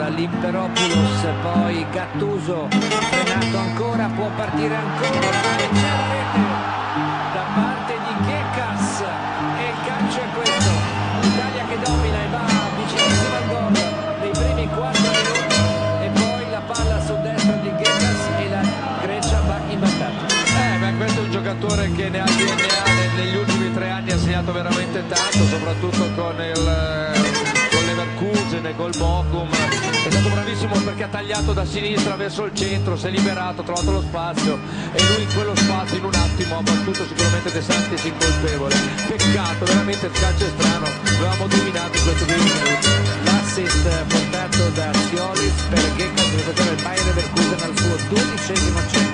palla, Limperopoulos, poi Gattuso, frenato ancora, può partire ancora e c'è la rete da parte di Gekas e il calcio è questo, l'Italia che domina e va vicinissima al gol nei primi 4 minuti e poi la palla sul destro di Gekas e la Grecia va in vantaggio. Questo è un giocatore che ne ha DNA, negli ultimi 3 anni ha segnato veramente tanto, soprattutto con Leverkusen e col Bochum. È stato bravissimo perché ha tagliato da sinistra verso il centro, si è liberato, ha trovato lo spazio e lui in quello spazio in un attimo ha battuto sicuramente De Santis incolpevole. Peccato, veramente il calcio è strano, avevamo dominato in questi 20 minuti. L'assist portato da Siolis per Gekas, giocatore del Bayer Leverkusen al suo 12° centro.